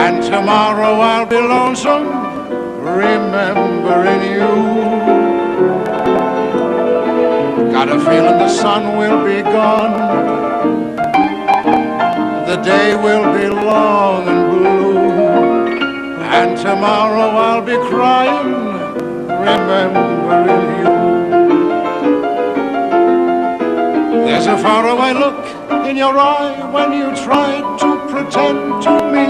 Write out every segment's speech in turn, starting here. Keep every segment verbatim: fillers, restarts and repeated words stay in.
And tomorrow I'll be lonesome, remembering you. Got a feeling the sun will be gone, the day will be long and blue, and tomorrow I'll be crying, remembering you. There's a faraway look in your eye when you try to pretend to me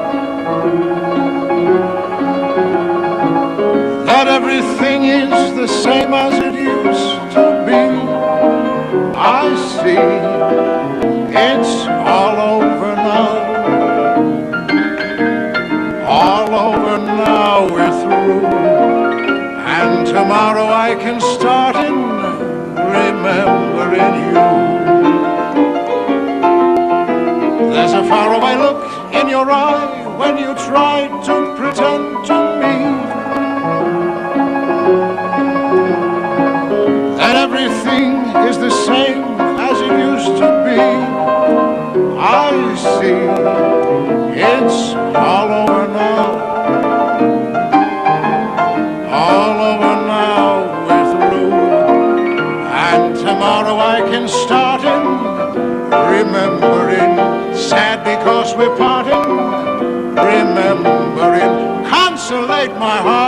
that everything is the same as it used to be. I see it's all over now, all over now, we're through, and tomorrow I can start in remembering you. There's a faraway look in your eye when you try to pretend to me that everything is the same as it used to be. I see it's all over now, all over now, we're through, and tomorrow I can start in remembering, sad because we're parting, remembering, consolate my heart.